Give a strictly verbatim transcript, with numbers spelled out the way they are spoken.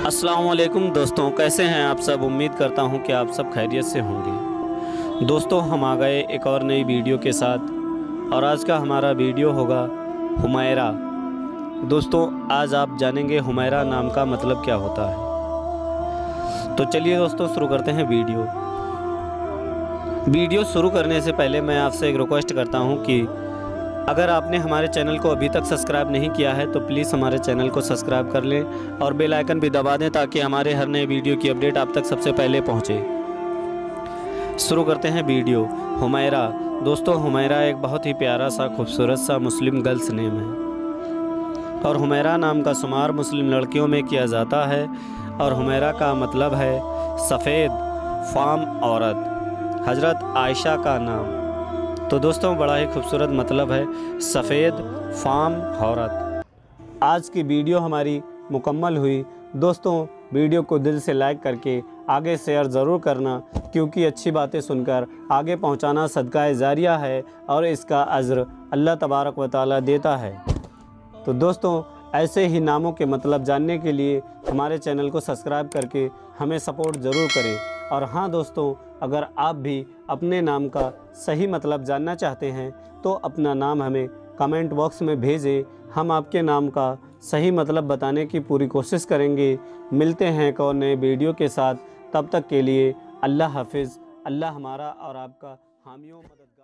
अस्सलाम वालेकुम दोस्तों, कैसे हैं आप सब। उम्मीद करता हूं कि आप सब खैरियत से होंगे। दोस्तों, हम आ गए एक और नई वीडियो के साथ और आज का हमारा वीडियो होगा हुमैरा। दोस्तों, आज आप जानेंगे हुमैरा नाम का मतलब क्या होता है। तो चलिए दोस्तों, शुरू करते हैं वीडियो। वीडियो शुरू करने से पहले मैं आपसे एक रिक्वेस्ट करता हूं कि अगर आपने हमारे चैनल को अभी तक सब्सक्राइब नहीं किया है तो प्लीज़ हमारे चैनल को सब्सक्राइब कर लें और बेल आइकन भी दबा दें ताकि हमारे हर नए वीडियो की अपडेट आप तक सबसे पहले पहुंचे। शुरू करते हैं वीडियो। हुमैरा। दोस्तों, हुमैरा एक बहुत ही प्यारा सा खूबसूरत सा मुस्लिम गर्ल्स नेम है और हुमैरा नाम का शुमार मुस्लिम लड़कियों में किया जाता है और हुमैरा का मतलब है सफ़ेद फाम औरत, हज़रत आयशा का नाम। तो दोस्तों, बड़ा ही खूबसूरत मतलब है सफ़ेद फाम औरत। आज की वीडियो हमारी मुकम्मल हुई। दोस्तों, वीडियो को दिल से लाइक करके आगे शेयर ज़रूर करना, क्योंकि अच्छी बातें सुनकर आगे पहुंचाना सदका जारिया है और इसका अज्र अल्लाह तबारक व तआला देता है। तो दोस्तों, ऐसे ही नामों के मतलब जानने के लिए हमारे चैनल को सब्सक्राइब करके हमें सपोर्ट ज़रूर करें। और हाँ दोस्तों, अगर आप भी अपने नाम का सही मतलब जानना चाहते हैं तो अपना नाम हमें कमेंट बॉक्स में भेजें। हम आपके नाम का सही मतलब बताने की पूरी कोशिश करेंगे। मिलते हैं एक और नए वीडियो के साथ। तब तक के लिए अल्लाह हाफिज़। अल्लाह हमारा और आपका हामी व मदद